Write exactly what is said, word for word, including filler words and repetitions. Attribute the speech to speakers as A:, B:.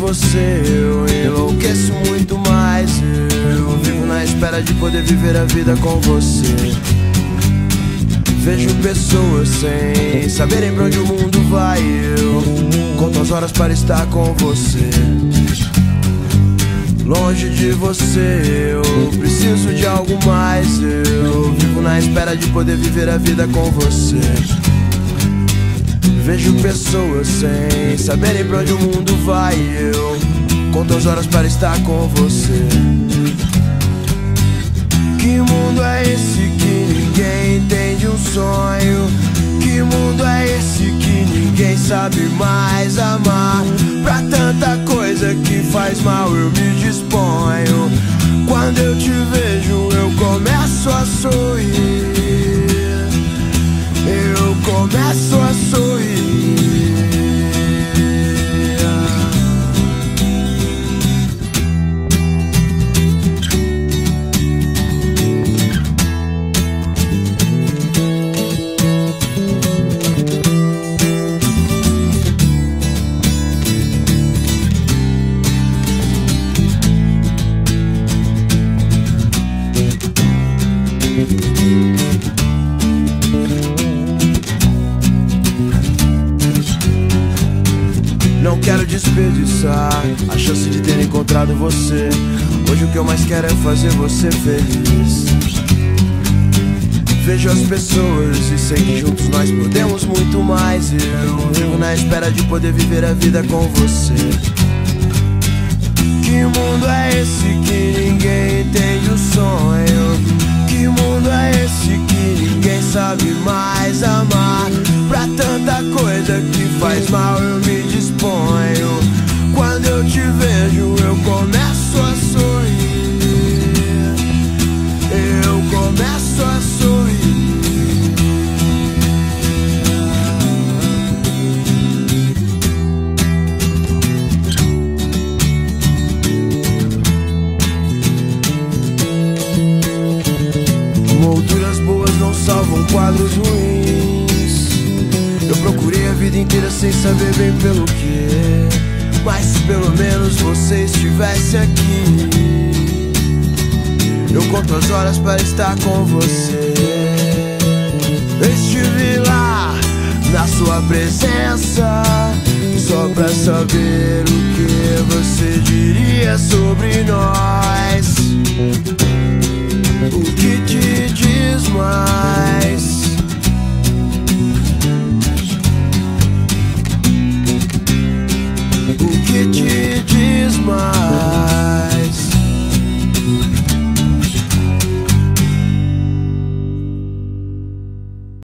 A: você eu enlouqueço muito mais. Eu vivo na espera de poder viver a vida com você. Vejo pessoas sem saberem pra onde o mundo vai. Eu conto as horas para estar com você. Longe de você, eu preciso de algo mais. Eu vivo na espera de poder viver a vida com você. Vejo pessoas sem saberem pra onde o mundo vai. Eu conto as horas para estar com você. Que mundo é esse que ninguém entende um sonho? Que mundo é esse que ninguém sabe mais amar? Pra tanta coisa que faz mal eu me disponho. Quando eu te vejo eu começo a sorrir. Eu começo a sorrir. Não quero desperdiçar a chance de ter encontrado você. Hoje o que eu mais quero é fazer você feliz. Vejo as pessoas e sei que juntos nós podemos muito mais. Eu vivo na espera de poder viver a vida com você. Que mundo é esse que ninguém entende o sonho? Que mundo é esse que ninguém sabe mais amar? Pra tanta coisa que faz mal eu me disponho. Quando eu te vejo eu começo a sorrir. Eu começo a sorrir. Molduras boas não salvam quadros ruins. Eu procurei a vida inteira sem saber bem pelo que, mas se pelo menos você estivesse aqui. Eu conto as horas para estar com você. Estive lá na sua presença, só pra saber o que você diria sobre nós. O que te diz mais? O que te